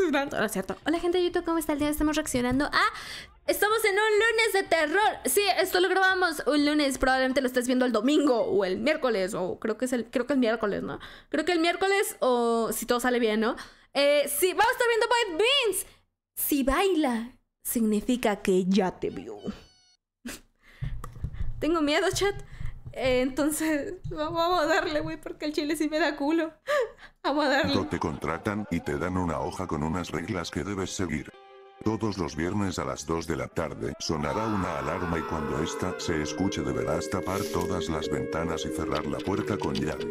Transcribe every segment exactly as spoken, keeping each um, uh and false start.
No es cierto. Hola gente de YouTube, ¿cómo está el día? Estamos reaccionando a... Estamos en un lunes de terror. Sí, esto lo grabamos un lunes. Probablemente lo estés viendo el domingo o el miércoles. O creo que es el, creo que el miércoles, ¿no? Creo que el miércoles o si todo sale bien, ¿no? Eh, sí, vamos a estar viendo Bad Beans. Si baila, significa que ya te vio. Tengo miedo, chat. Eh, entonces, vamos a darle, güey, porque el chile sí me da culo. Vamos a darle. Te contratan y te dan una hoja con unas reglas que debes seguir. Todos los viernes a las dos de la tarde sonará una alarma y cuando esta se escuche deberás tapar todas las ventanas y cerrar la puerta con llave.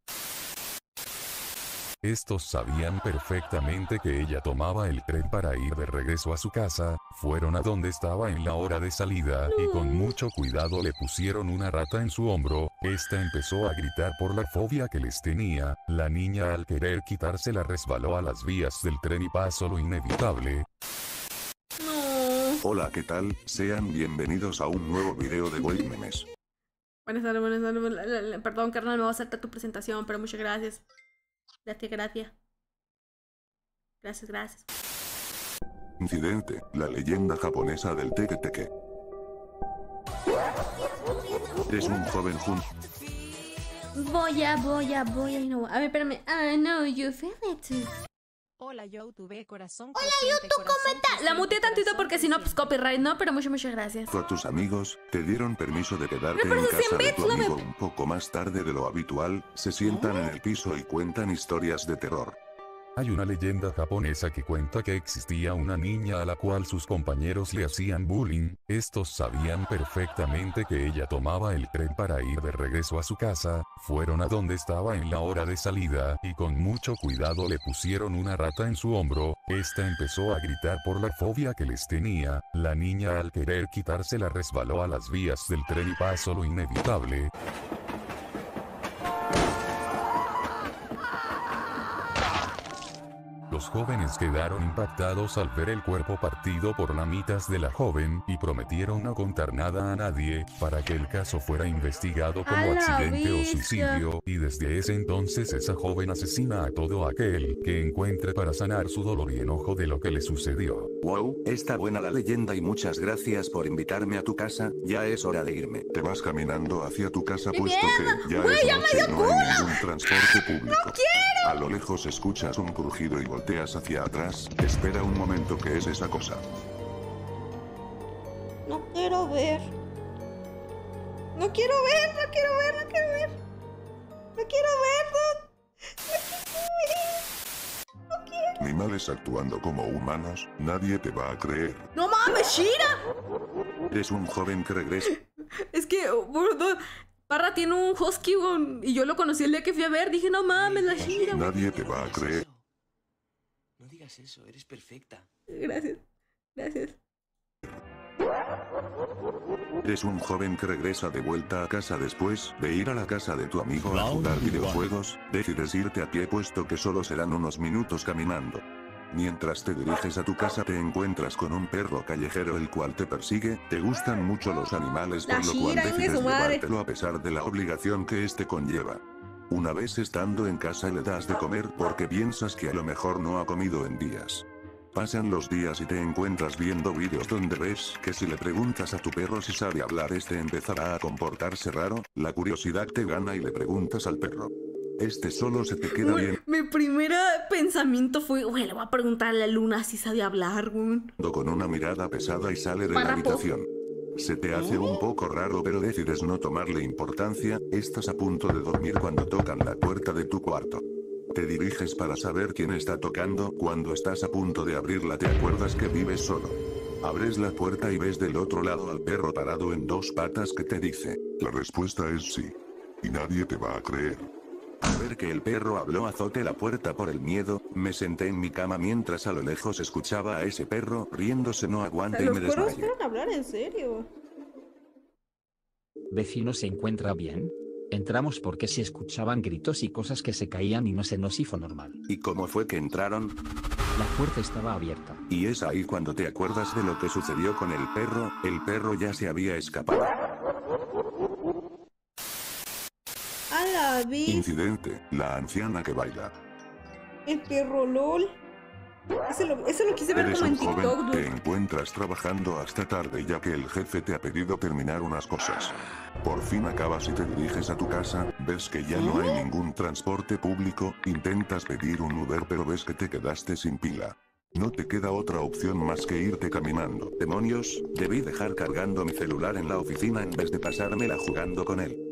Estos sabían perfectamente que ella tomaba el tren para ir de regreso a su casa, fueron a donde estaba en la hora de salida, y con mucho cuidado le pusieron una rata en su hombro. Esta empezó a gritar por la fobia que les tenía. La niña al querer quitársela resbaló a las vías del tren y pasó lo inevitable. No. Hola, ¿qué tal? Sean bienvenidos a un nuevo video de Boy Memes. Buenas tardes, buenas tardes. Perdón, carnal, no voy a hacerte tu presentación, pero muchas gracias. Gracias, gracias. Gracias, gracias. Incidente, la leyenda japonesa del teke teke. Es un joven junto. Voy a, voy a, voy a, no. A ver, espérame. I know you feel it too. Hola YouTube, corazón. Hola YouTube, ¿cómo está? La muteé tantito porque si no, pues copyright, ¿no? Pero muchas, muchas gracias. A tus amigos, te dieron permiso de quedarte Me en parece casa de cien tu bits, amigo lo de- un poco más tarde de lo habitual, se sientan en el piso y cuentan historias de terror. Hay una leyenda japonesa que cuenta que existía una niña a la cual sus compañeros le hacían bullying. Estos sabían perfectamente que ella tomaba el tren para ir de regreso a su casa, fueron a donde estaba en la hora de salida, y con mucho cuidado le pusieron una rata en su hombro. Esta empezó a gritar por la fobia que les tenía. La niña al querer quitársela resbaló a las vías del tren y pasó lo inevitable. Los jóvenes quedaron impactados al ver el cuerpo partido por la mitad de la joven y prometieron no contar nada a nadie para que el caso fuera investigado como ¡A la accidente o bestia! suicidio, y desde ese entonces esa joven asesina a todo aquel que encuentre para sanar su dolor y enojo de lo que le sucedió. Wow, está buena la leyenda y muchas gracias por invitarme a tu casa, ya es hora de irme. Te vas caminando hacia tu casa ¡Qué puesto miedo! que ya ¡Güey, es ya me noche dio y no hay ningún transporte público. A lo lejos escuchas un crujido y volteas hacia atrás. Espera un momento, ¿qué es esa cosa? No quiero ver. No quiero ver, no quiero ver, no quiero ver. No quiero ver, no. No quiero ver. No quiero. Animales actuando como humanos, nadie te va a creer. ¡No mames, Shira! Eres un joven que regresa. Es que, boludo, Parra tiene un husky, weón, y yo lo conocí el día que fui a ver. Dije, no mames, la Shira, weón. Nadie te va a creer. No digas eso, eres perfecta. Gracias, gracias. Eres un joven que regresa de vuelta a casa después de ir a la casa de tu amigo a jugar videojuegos. Decides irte a pie puesto que solo serán unos minutos caminando. Mientras te diriges a tu casa te encuentras con un perro callejero el cual te persigue. Te gustan mucho los animales La por lo cual Shira, ingue decides su madre. llevártelo a pesar de la obligación que este conlleva. Una vez estando en casa le das de comer porque piensas que a lo mejor no ha comido en días. Pasan los días y te encuentras viendo vídeos donde ves que si le preguntas a tu perro si sabe hablar este empezará a comportarse raro. La curiosidad te gana y le preguntas al perro. Este solo se te queda Güey, viendo mi primer pensamiento fue, güey, le voy a preguntar a la luna si sabe hablar, güey. con una mirada pesada y sale de la Párrafo. habitación. Se te hace un poco raro pero decides no tomarle importancia. Estás a punto de dormir cuando tocan la puerta de tu cuarto. Te diriges para saber quién está tocando. Cuando estás a punto de abrirla te acuerdas que vives solo. Abres la puerta y ves del otro lado al perro parado en dos patas que te dice. La respuesta es sí. Y nadie te va a creer. Al ver que el perro habló azoté la puerta por el miedo, me senté en mi cama mientras a lo lejos escuchaba a ese perro riéndose no aguanta y Los me perros desmayé. fueron a hablar en serio. ¿Vecino se encuentra bien? Entramos porque se escuchaban gritos y cosas que se caían y no se nos hizo normal. ¿Y cómo fue que entraron? La puerta estaba abierta. Y es ahí cuando te acuerdas de lo que sucedió con el perro. El perro ya se había escapado. A la vez. Incidente, la anciana que baila. El perro LOL. Eso lo, eso lo quise ver Eres como en un TikTok, joven, te dude. encuentras trabajando hasta tarde ya que el jefe te ha pedido terminar unas cosas. Por fin acabas y te diriges a tu casa, ves que ya no hay ningún transporte público, intentas pedir un Uber pero ves que te quedaste sin pila. No te queda otra opción más que irte caminando. Demonios, debí dejar cargando mi celular en la oficina en vez de pasármela jugando con él.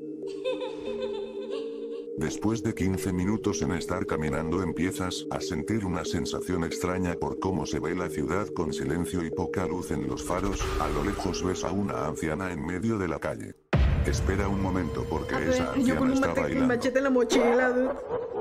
Después de quince minutos en estar caminando empiezas a sentir una sensación extraña por cómo se ve la ciudad con silencio y poca luz en los faros. A lo lejos ves a una anciana en medio de la calle. Espera un momento porque A esa ver, yo con anciana un está mate- bailando. machete en la mochila, dude.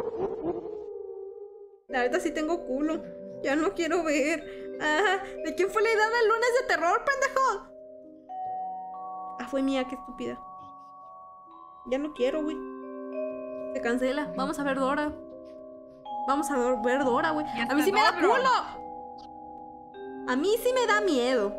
La verdad sí tengo culo. Ya no quiero ver. Ah, ¿de quién fue la idea del lunes de terror, pendejo? Ah, fue mía, qué estúpida. Ya no quiero, güey. Se cancela. Vamos a ver Dora. Vamos a do- ver Dora, güey. A mí sí me da culo. A mí sí me da miedo.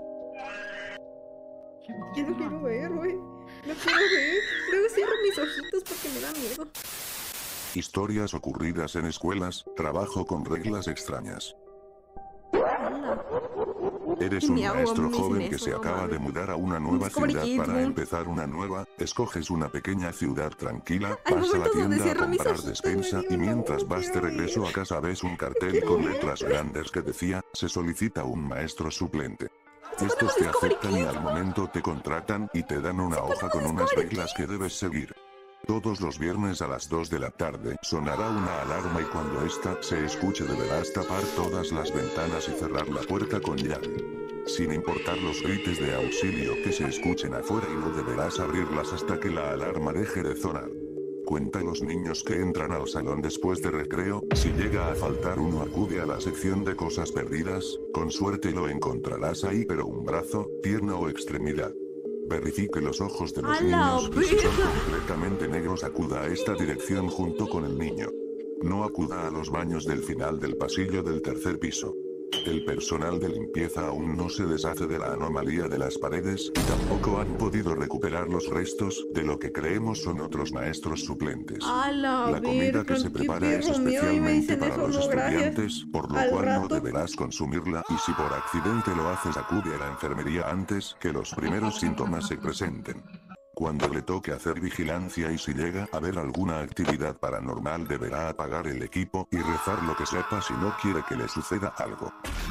Ya no quiero ver, güey. No quiero ver. Luego cierro mis ojitos porque me da miedo. Historias ocurridas en escuelas, trabajo con reglas extrañas. Hola. Eres Y un me hago maestro mis joven que mesos, se no acaba mames. de mudar a una nueva Discovery ciudad Kids, para güey. empezar una nueva. Escoges una pequeña ciudad tranquila, Hay vas a la momentos donde tienda a cierro mis comprar ojitos, despensa güey, y no, mientras no vas de quiero regreso ver. a casa ves un cartel quiero con ver. letras grandes que decía, se solicita un maestro suplente. Sí, Estos ponemos te Discovery aceptan y Kids, al momento te contratan y te dan una hoja con unas reglas que debes seguir. Todos los viernes a las dos de la tarde sonará una alarma y cuando esta se escuche deberás tapar todas las ventanas y cerrar la puerta con llave. Sin importar los gritos de auxilio que se escuchen afuera y no deberás abrirlas hasta que la alarma deje de sonar. Cuenta los niños que entran al salón después de recreo, si llega a faltar uno acude a la sección de cosas perdidas, con suerte lo encontrarás ahí pero un brazo, pierna o extremidad. Verifique los ojos de los ¡A la niños y si son verga! completamente negros acuda a esta dirección junto con el niño. No acuda a los baños del final del pasillo del tercer piso. El personal de limpieza aún no se deshace de la anomalía de las paredes y tampoco han podido recuperar los restos de lo que creemos son otros maestros suplentes. A la, La comida verga, que se qué prepara es perro mío, y me especialmente dicen para eso, los no, gracias. estudiantes, por lo Al cual no rato. deberás consumirla y si por accidente lo haces acude a la enfermería antes que los primeros síntomas se presenten. Cuando le toque hacer vigilancia y si llega a haber alguna actividad paranormal deberá apagar el equipo y rezar lo que sepa si no quiere que le suceda algo.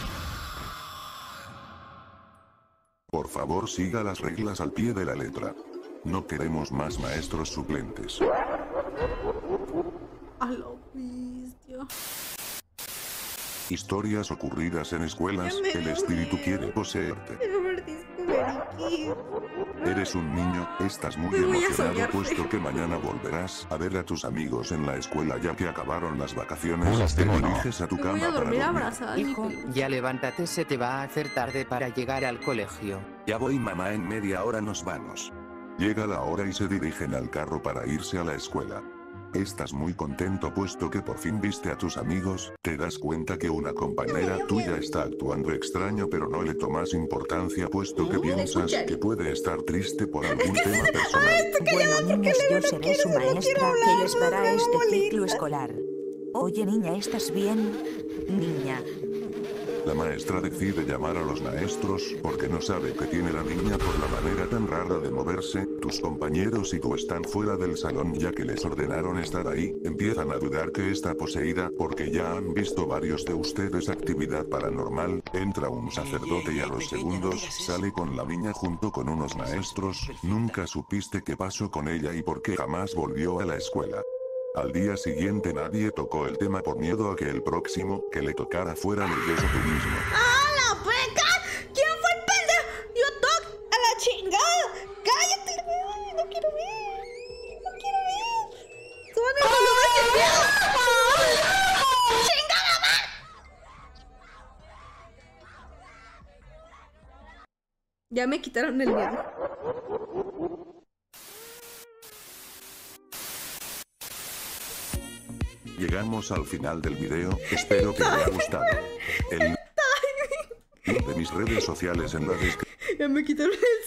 Por favor siga las reglas al pie de la letra. No queremos más maestros suplentes. A la bestia. Historias ocurridas en escuelas, Ya me el dio espíritu miedo. quiere poseerte. Quiero ver Discovery Kids. Eres un niño, estás muy Me voy a emocionado soñar puesto feo. que mañana volverás a ver a tus amigos en la escuela ya que acabaron las vacaciones. Hola, Te demonio. diriges a tu Me cama voy a para dormir dormir. abrazada. en mi Hijo, peluche. ya levántate, se te va a hacer tarde para llegar al colegio. Ya voy mamá, en media hora nos vamos. Llega la hora y se dirigen al carro para irse a la escuela. Estás muy contento puesto que por fin viste a tus amigos, te das cuenta que una compañera tuya está actuando extraño pero no le tomas importancia puesto que piensas que puede estar triste por algún tema personal. Bueno, niñas, yo seré su maestra que les dará este ciclo escolar. Oye, niña, ¿estás bien? Niña. La maestra decide llamar a los maestros porque no sabe que tiene la niña por la manera tan rara de moverse. Tus compañeros y tú están fuera del salón ya que les ordenaron estar ahí. Empiezan a dudar que está poseída porque ya han visto varios de ustedes actividad paranormal. Entra un sacerdote y a los segundos sale con la niña junto con unos maestros. Nunca supiste qué pasó con ella y por qué jamás volvió a la escuela. Al día siguiente nadie tocó el tema por miedo a que el próximo que le tocara fuera leyese tú mismo. ¡A la beca! ¿Quién fue el pendejo? ¡Yo toc! ¡A la chingada! ¡Cállate, güey! ¡No quiero ver! ¡No quiero ver! ¡Suban el volumen sin miedo! ¡Chingada madre! Ya me quitaron el miedo. Llegamos al final del video, espero que te haya gustado. El link de mis redes sociales en la descripción. Ya me quitaron el